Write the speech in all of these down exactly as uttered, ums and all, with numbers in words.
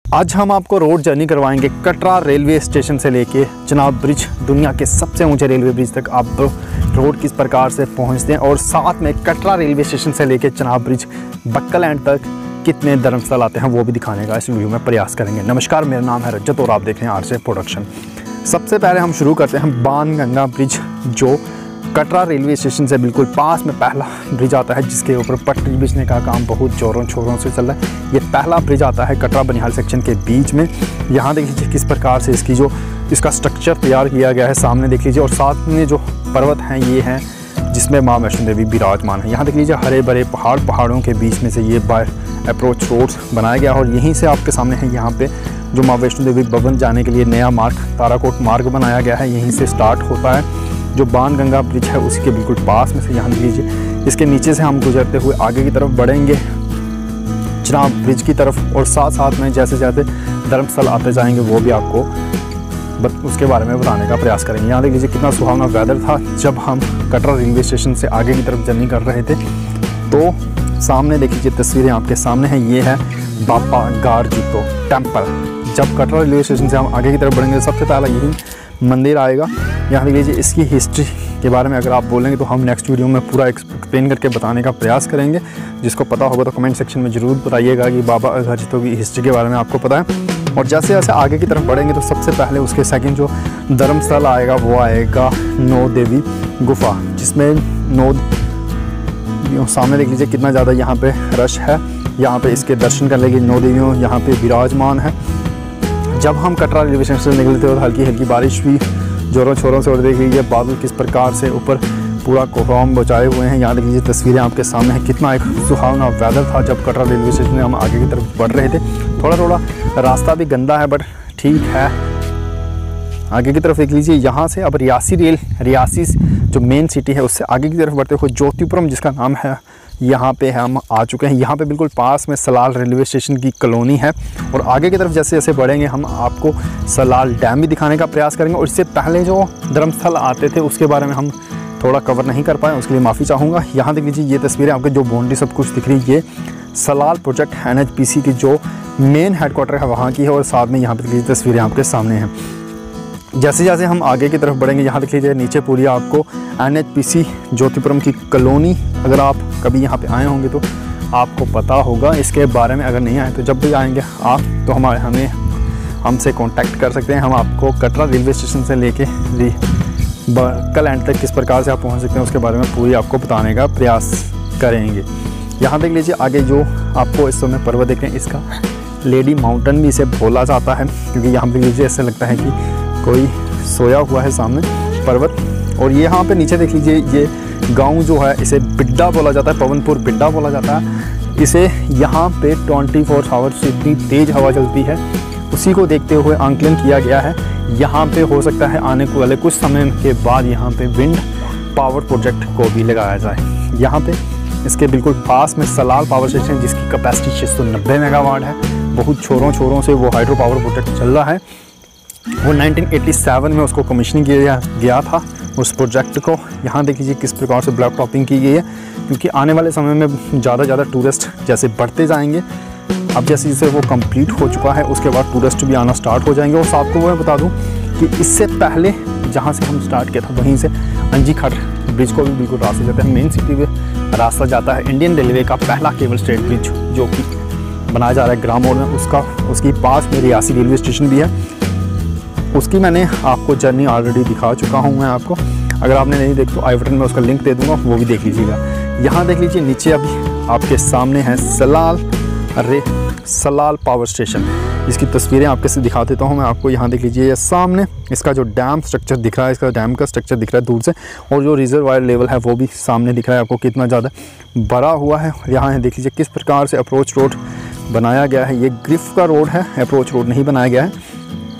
आज हम आपको रोड जर्नी करवाएंगे कटरा रेलवे स्टेशन से लेके चिनाब ब्रिज, दुनिया के सबसे ऊंचे रेलवे ब्रिज तक आप रोड किस प्रकार से पहुंचते हैं, और साथ में कटरा रेलवे स्टेशन से लेके चिनाब ब्रिज बक्कल एंड तक कितने धर्मस्थल आते हैं वो भी दिखाने का इस वीडियो में प्रयास करेंगे। नमस्कार, मेरा नाम है रजत और आप देख रहे हैं आरजे प्रोडक्शन। सबसे पहले हम शुरू करते हैं बाणगंगा ब्रिज, जो कटरा रेलवे स्टेशन से बिल्कुल पास में पहला ब्रिज आता है, जिसके ऊपर पटरी बिछने का काम बहुत जोरों शोरों से चल रहा है। ये पहला ब्रिज आता है कटरा बनिहाल सेक्शन के बीच में। यहाँ देख लीजिए किस प्रकार से इसकी जो इसका स्ट्रक्चर तैयार किया गया है, सामने देख लीजिए। और साथ में जो पर्वत हैं ये हैं जिसमें माँ वैष्णो देवी विराजमान है। यहाँ देख लीजिए हरे भरे पहाड़, पहाड़ों के बीच में से ये बाय अप्रोच रोड बनाया गया है। और यहीं से आपके सामने है यहाँ पे जो माँ वैष्णो देवी भवन जाने के लिए नया मार्ग, ताराकोट मार्ग बनाया गया है, यहीं से स्टार्ट होता है। जो बाणगंगा ब्रिज है उसी के बिल्कुल पास में से यहाँ देख लीजिए, इसके नीचे से हम गुजरते हुए आगे की तरफ बढ़ेंगे चिनाब ब्रिज की तरफ। और साथ साथ में जैसे जैसे धर्मस्थल आते जाएंगे वो भी आपको उसके बारे में बताने का प्रयास करेंगे। यहाँ देख लीजिए कितना सुहावना वेदर था जब हम कटरा रेलवे स्टेशन से आगे की तरफ जर्नी कर रहे थे। तो सामने देख लीजिए तस्वीरें आपके सामने हैं, ये है बाबा गारजुतो टेम्पल। जब कटरा रेलवे स्टेशन से हम आगे की तरफ बढ़ेंगे सबसे पहला यही मंदिर आएगा। यहाँ देख लीजिए इसकी हिस्ट्री के बारे में अगर आप बोलेंगे तो हम नेक्स्ट वीडियो में पूरा एक्सप्लेन करके बताने का प्रयास करेंगे। जिसको पता होगा तो कमेंट सेक्शन में ज़रूर बताइएगा कि बाबा गारजुतो की हिस्ट्री के बारे में आपको पता है। और जैसे जैसे आगे की तरफ बढ़ेंगे तो सबसे पहले उसके सेकंड जो धर्मस्थल आएगा वो आएगा नौ देवी गुफा, जिसमें नौ सामने देख लीजिए कितना ज़्यादा यहाँ पे रश है। यहाँ पे इसके दर्शन करने की नौ देवियों यहाँ पे विराजमान है। जब हम कटरा रेलवे स्टेशन से निकलते हो तो हल्की हल्की बारिश भी जोरों शोरों से, और देख लीजिए बादल किस प्रकार से ऊपर पूरा कोहराम बचाए हुए हैं। यहाँ देख लीजिए तस्वीरें आपके सामने हैं, कितना एक सुहावना वेदर था जब कटरा रेलवे स्टेशन में हम आगे की तरफ बढ़ रहे थे। थोड़ा थोड़ा रास्ता भी गंदा है बट ठीक है। आगे की तरफ देख लीजिए, यहाँ से अब रियासी रेल रियासी जो मेन सिटी है उससे आगे की तरफ बढ़ते हुए ज्योतिपुरम जिसका नाम है, यहाँ पे हम आ चुके हैं। यहाँ पे बिल्कुल पास में सलाल रेलवे स्टेशन की कॉलोनी है। और आगे की तरफ जैसे जैसे बढ़ेंगे हम आपको सलाल डैम भी दिखाने का प्रयास करेंगे। और इससे पहले जो धर्मस्थल आते थे उसके बारे में हम थोड़ा कवर नहीं कर पाए, उसके लिए माफ़ी चाहूँगा। यहाँ देख लीजिए ये तस्वीरें आपके जो बाउंड्री सब कुछ दिख रही है, ये Salal project N H P C की जो मेन हेडक्वार्टर है वहाँ की है। और साथ में यहाँ पर देखिए तस्वीरें आपके सामने हैं। जैसे जैसे हम आगे की तरफ बढ़ेंगे यहाँ देख लीजिए नीचे पूरी आपको N H P C Jyotipuram की कॉलोनी, अगर आप कभी यहाँ पे आए होंगे तो आपको पता होगा इसके बारे में। अगर नहीं आए तो जब भी आएंगे आप तो हमारे हमें हमसे कांटेक्ट कर सकते हैं। हम आपको कटरा रेलवे स्टेशन से लेके बक्कल एंड तक किस प्रकार से आप पहुँच सकते हैं उसके बारे में पूरी आपको बताने का प्रयास करेंगे। यहाँ देख लीजिए आगे जो आपको इस समय पर्वत देख रहे हैं, इसका लेडी माउंटेन भी इसे बोला जाता है, क्योंकि यहाँ पे लीजिए ऐसा लगता है कि कोई सोया हुआ है सामने पर्वत। और ये यहाँ पे नीचे देख लीजिए ये गांव जो है इसे बिड्डा बोला जाता है, पवनपुर बिड्डा बोला जाता है इसे। यहाँ पे चौबीस आवर्स इतनी तेज़ हवा चलती है, उसी को देखते हुए आंकलन किया गया है। यहाँ पे हो सकता है आने वाले कुछ समय के बाद यहाँ पे विंड पावर प्रोजेक्ट को भी लगाया जाए। यहाँ पे इसके बिल्कुल पास में सलाल पावर स्टेशन जिसकी कैपेसिटी छः सौ नब्बे मेगावाट है, बहुत छोरों छोरों से वो हाइड्रो पावर प्रोजेक्ट चल रहा है। वो नाइनटीन एटी सेवन में उसको कमीशनिंग किया गया था उस प्रोजेक्ट को। यहाँ देख लीजिए किस प्रकार से ब्लॉक टॉपिंग की गई है, क्योंकि आने वाले समय में ज़्यादा ज़्यादा टूरिस्ट जैसे बढ़ते जाएंगे। अब जैसे जैसे वो कंप्लीट हो चुका है उसके बाद टूरिस्ट भी आना स्टार्ट हो जाएंगे। और साथ को मैं बता दूँ कि इससे पहले जहाँ से हम स्टार्ट किया था वहीं से अंजी खट ब्रिज को भी बिल्कुल रास्ता जाता है, मेन सिटी में रास्ता जाता है। इंडियन रेलवे का पहला केबल स्ट्रेट ब्रिज जो कि बनाया जा रहा है ग्राम मोड़ में, उसका उसकी पास में रियासी रेलवे स्टेशन भी है। उसकी मैंने आपको जर्नी ऑलरेडी दिखा चुका हूँ मैं आपको, अगर आपने नहीं देखी तो आई बटन में उसका लिंक दे दूँगा, वो भी देख लीजिएगा। यहाँ देख लीजिए नीचे अभी आपके सामने है सलाल रे सलाल पावर स्टेशन, इसकी तस्वीरें आपके से दिखा देता हूँ मैं आपको। यहाँ देख लीजिए ये सामने इसका जो डैम स्ट्रक्चर दिख रहा है, इसका डैम का स्ट्रक्चर दिख रहा है दूर से। और जो रिजर्वायर लेवल है वो भी सामने दिख रहा है आपको कितना ज़्यादा भरा हुआ है। और यहाँ देख लीजिए किस प्रकार से अप्रोच रोड बनाया गया है। ये ग्रिफ का रोड है, अप्रोच रोड नहीं बनाया गया है।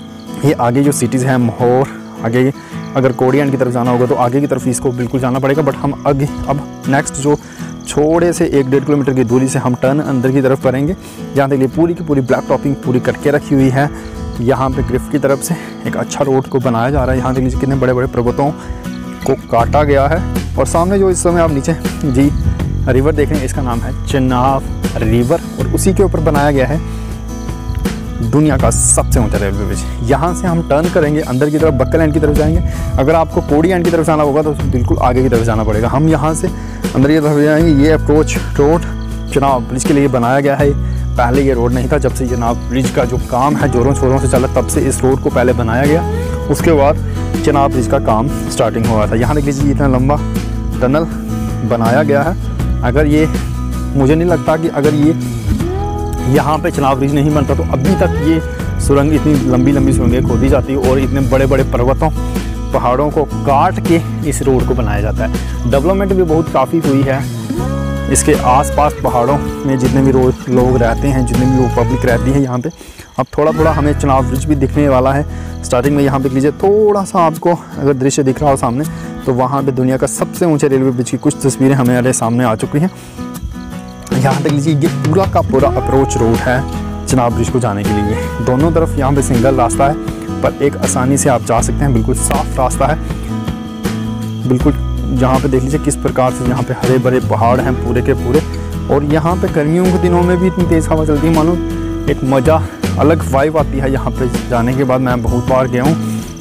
ये आगे जो सिटीज़ हैं मोहर, आगे अगर कोडियान की तरफ जाना होगा तो आगे की तरफ इसको बिल्कुल जाना पड़ेगा। बट हम आगे अब नेक्स्ट जो छोटे से एक डेढ़ किलोमीटर की दूरी से हम टर्न अंदर की तरफ करेंगे। यहाँ देख लिए पूरी की पूरी ब्लैक टॉपिंग पूरी करके रखी हुई है। यहाँ पे ग्रिफ की तरफ से एक अच्छा रोड को बनाया जा रहा है। यहाँ देख लीजिए कितने बड़े बड़े पर्वतों को काटा गया है। और सामने जो इस समय आप नीचे जी रिवर देख रहे हैं, इसका नाम है चिनाब रिवर, और उसी के ऊपर बनाया गया है दुनिया का सबसे ऊंचा रेलवे ब्रिज। यहाँ से हम टर्न करेंगे अंदर की तरफ, बक्कल एंड की तरफ जाएंगे। अगर आपको कोड़ी एंड की तरफ जाना होगा तो बिल्कुल आगे की तरफ जाना पड़ेगा। हम यहाँ से अंदर की तरफ जाएंगे। ये अप्रोच रोड चिनाब ब्रिज के लिए बनाया गया है। पहले ये रोड नहीं था, जब से चिनाब ब्रिज का जो काम है जोरों शोरों से चला तब से इस रोड को पहले बनाया गया। उसके बाद चिनाब ब्रिज का काम स्टार्टिंग हुआ था। यहाँ देख लीजिए इतना लंबा टनल बनाया गया है। अगर ये मुझे नहीं लगता कि अगर ये यहाँ पे चिनाब ब्रिज नहीं बनता तो अभी तक ये सुरंग, इतनी लंबी लंबी सुरंगें खोदी जाती है और इतने बड़े बड़े पर्वतों पहाड़ों को काट के इस रोड को बनाया जाता है। डेवलपमेंट भी बहुत काफ़ी हुई है इसके आसपास पहाड़ों में, जितने भी रोड लोग रहते हैं, जितने भी लोग पब्लिक रहती है यहाँ पे। अब थोड़ा थोड़ा हमें चिनाब ब्रिज भी दिखने वाला है। स्टार्टिंग में यहाँ पे लीजिए थोड़ा सा आपको अगर दृश्य दिख रहा हो सामने, तो वहाँ पे दुनिया का सबसे ऊंचे रेलवे ब्रिज की कुछ तस्वीरें हमारे सामने आ चुकी हैं। यहाँ तक लीजिए ये पूरा का पूरा अप्रोच रोड है चिनाब ब्रिज को जाने के लिए। दोनों तरफ यहाँ पे सिंगल रास्ता है, पर एक आसानी से आप जा सकते हैं। बिल्कुल साफ रास्ता है, बिल्कुल। यहाँ पे देख लीजिए किस प्रकार से यहाँ पे हरे भरे पहाड़ हैं पूरे के पूरे। और यहाँ पे गर्मियों के दिनों में भी इतनी तेज़ हवा चलती है, मानो एक मज़ा अलग वाइब आती है यहाँ पे जाने के बाद। मैं बहुत बार गया हूँ।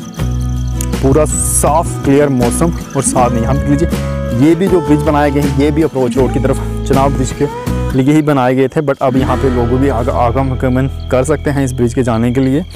पूरा साफ क्लियर मौसम और साथ में यहाँ पे लीजिए ये भी जो ब्रिज बनाए गए हैं, ये भी अप्रोच रोड की तरफ चिनाब ब्रिज के लिए ही बनाए गए थे। बट अब यहाँ पे लोग भी आग, आगमन कर सकते हैं इस ब्रिज के जाने के लिए।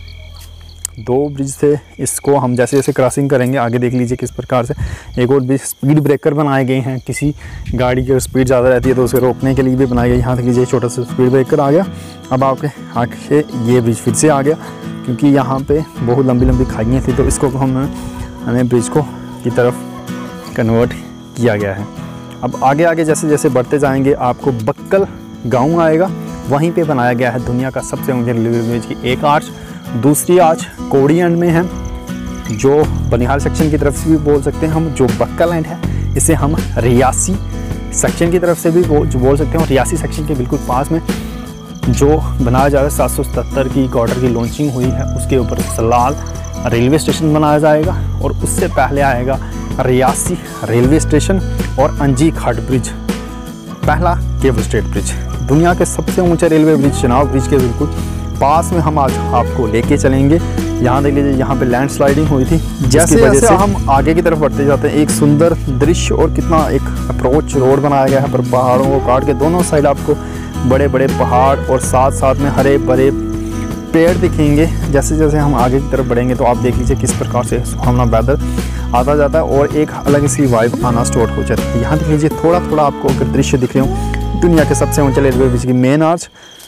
दो ब्रिज थे, इसको हम जैसे जैसे क्रॉसिंग करेंगे आगे देख लीजिए किस प्रकार से एक और ब्रिज स्पीड ब्रेकर बनाए गए हैं। किसी गाड़ी की स्पीड ज़्यादा रहती है तो उसे रोकने के लिए भी बनाए गए। यहाँ देख लीजिए छोटा सा स्पीड ब्रेकर आ गया। अब आपके आगे ये ब्रिज फिर से आ गया, क्योंकि यहाँ पे बहुत लंबी लंबी खाइयाँ थी तो इसको हम हमें ब्रिज को की तरफ कन्वर्ट किया गया है। अब आगे आगे जैसे जैसे बढ़ते जाएंगे आपको बक्कल गाँव आएगा, वहीं पे बनाया गया है दुनिया का सबसे ऊंचे रेलवे ब्रिज की एक आर्च। दूसरी आर्च कोड़ी एंड में है, जो बनिहाल सेक्शन की तरफ से भी बोल सकते हैं हम। जो बक्कल एंड है इसे हम रियासी सेक्शन की तरफ से भी बोल, जो बोल सकते हैं। रियासी सेक्शन के बिल्कुल पास में जो बनाया जा रहा है सात सौ सतहत्तर की क्वार्टर की लॉन्चिंग हुई है, उसके ऊपर सलाल रेलवे स्टेशन बनाया जाएगा। और उससे पहले आएगा रियासी रेलवे स्टेशन और अंजी घाट ब्रिज, पहला केबल स्टेट ब्रिज। दुनिया के सबसे ऊंचे रेलवे ब्रिज चिनाब ब्रिज के बिल्कुल पास में हम आज आपको लेके चलेंगे। यहाँ देख लीजिए यहाँ पे लैंड स्लाइडिंग हुई थी। जैसे जैसे हम आगे की तरफ बढ़ते जाते हैं एक सुंदर दृश्य और कितना एक अप्रोच रोड बनाया गया है, पर पहाड़ों को काट के दोनों साइड आपको बड़े बड़े पहाड़ और साथ साथ में हरे भरे पेड़ दिखेंगे। जैसे जैसे हम आगे की तरफ बढ़ेंगे तो आप देख लीजिए किस प्रकार से सुहावना वेदर आता जाता है और एक अलग सी वाइब आना स्टार्ट हो जाती है। यहाँ देख लीजिए थोड़ा थोड़ा आपको अगर दृश्य दिख रहे हो दुनिया के सबसे ऊंचे रेलवे ब्रिज की मेन आर्च।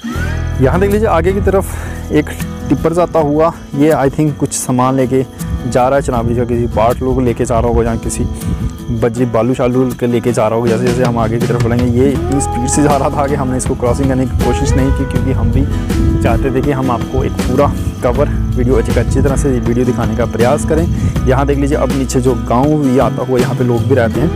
यहाँ देख लीजिए आगे की तरफ एक टिप्पर जाता हुआ, ये आई थिंक कुछ सामान लेके जा रहा है चिनाब ब्रिज का, किसी पार्ट लोग लेके जा रहा होगा, जहाँ किसी बजरी बालू शालू के लेके जा रहा होगा। जैसे जैसे हम आगे की तरफ बढ़ेंगे ये इतनी स्पीड से जा रहा था कि हमने इसको क्रॉसिंग करने की कोशिश नहीं की, क्योंकि हम भी चाहते थे कि हम आपको एक पूरा कवर वीडियो अच्छी अच्छी तरह से वीडियो दिखाने का प्रयास करें। यहाँ देख लीजिए अब नीचे जो गाँव भी आता हुआ यहाँ पे लोग भी रहते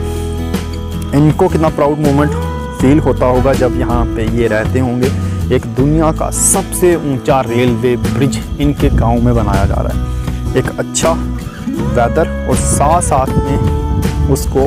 हैं, इनको कितना प्राउड मोमेंट फील होता होगा जब यहाँ पे ये रहते होंगे। एक दुनिया का सबसे ऊंचा रेलवे ब्रिज इनके गांव में बनाया जा रहा है। एक अच्छा वेदर और साथ साथ में उसको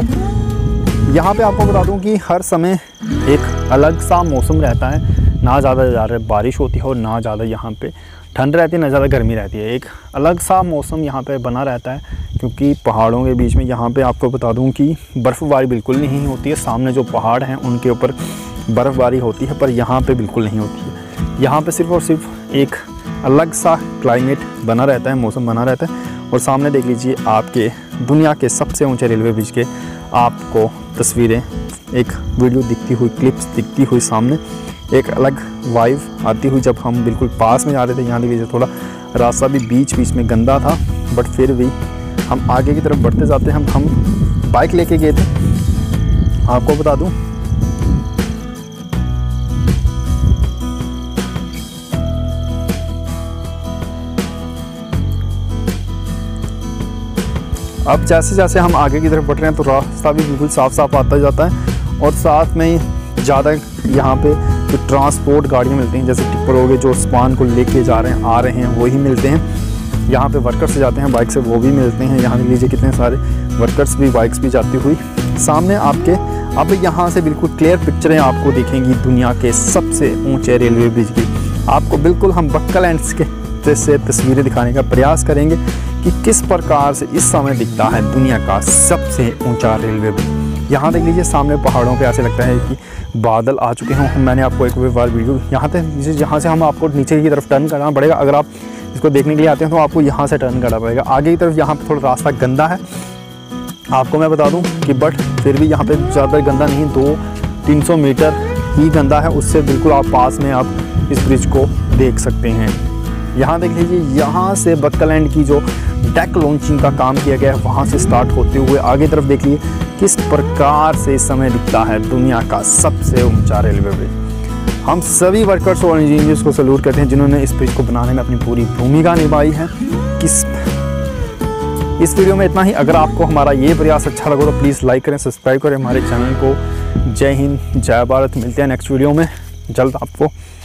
यहाँ पे आपको बता दूं कि हर समय एक अलग सा मौसम रहता है। ना ज़्यादा ज़्यादा बारिश होती है और ना ज़्यादा यहाँ पे ठंड रहती है, ना ज़्यादा गर्मी रहती है। एक अलग सा मौसम यहाँ पे बना रहता है, क्योंकि पहाड़ों के बीच में यहाँ पे आपको बता दूं कि बर्फ़बारी बिल्कुल नहीं होती है। सामने जो पहाड़ हैं उनके ऊपर बर्फ़बारी होती है, पर यहाँ पे बिल्कुल नहीं होती है। यहाँ पे सिर्फ और सिर्फ एक अलग सा क्लाइमेट बना रहता है, मौसम बना रहता है। और सामने देख लीजिए आपके दुनिया के सबसे ऊंचे रेलवे ब्रिज के आपको तस्वीरें, एक वीडियो दिखती हुई, क्लिप्स दिखती हुई सामने, एक अलग वाइब आती हुई जब हम बिल्कुल पास में जा रहे थे। यहाँ देख लीजिए थोड़ा रास्ता भी बीच बीच में गंदा था, बट फिर भी हम आगे की तरफ बढ़ते जाते हैं। हम हम बाइक लेके गए थे, आपको बता दूँ अब जैसे जैसे हम आगे की तरफ बढ़ रहे हैं तो रास्ता भी बिल्कुल साफ साफ आता जाता है। और साथ में ज़्यादा यहाँ पे जो ट्रांसपोर्ट गाड़ियाँ मिलती हैं, जैसे टिप्पर हो गए जो सामान को लेके जा रहे हैं आ रहे हैं, वही मिलते हैं। यहाँ पे वर्कर्स जाते हैं बाइक से, वो भी मिलते हैं। यहाँ लीजिए कितने सारे वर्कर्स भी बाइक्स भी जाती हुई सामने आपके। अब यहाँ से बिल्कुल क्लियर पिक्चरें आपको दिखेंगी दुनिया के सबसे ऊँचे रेलवे ब्रिज की। आपको बिल्कुल हम बक्कलैंड के से तस्वीरें दिखाने का प्रयास करेंगे कि किस प्रकार से इस समय दिखता है दुनिया का सबसे ऊंचा रेलवे ब्रिज। यहाँ देख लीजिए सामने पहाड़ों पे ऐसे लगता है कि बादल आ चुके हों। मैंने आपको एक बार वीडियो यहाँ से जहाँ से हम आपको नीचे की तरफ टर्न करना पड़ेगा। अगर आप इसको देखने के लिए आते हैं तो आपको यहाँ से टर्न करना पड़ेगा। आगे की तरफ यहाँ पर थोड़ा रास्ता गंदा है आपको मैं बता दूं कि, बट फिर भी यहाँ पे ज़्यादा गंदा नहीं, दो तीन सौ मीटर ही गंदा है। उससे बिल्कुल आप पास में आप इस ब्रिज को देख सकते हैं। यहाँ देख लीजिए, यहाँ से बक्कलैंड की जो डेक लॉन्चिंग का काम किया गया है वहाँ से स्टार्ट होते हुए आगे तरफ देख लीजिए किस प्रकार से इस समय दिखता है दुनिया का सबसे ऊंचा रेलवे ब्रिज। हम सभी वर्कर्स और इंजीनियर्स को सैल्यूट करते हैं जिन्होंने इस ब्रिज को बनाने में अपनी पूरी भूमिका निभाई है। किस इस वीडियो में इतना ही। अगर आपको हमारा ये प्रयास अच्छा लगा तो प्लीज़ लाइक करें, सब्सक्राइब करें हमारे चैनल को। जय हिंद, जय भारत। मिलते हैं नेक्स्ट वीडियो में जल्द आपको।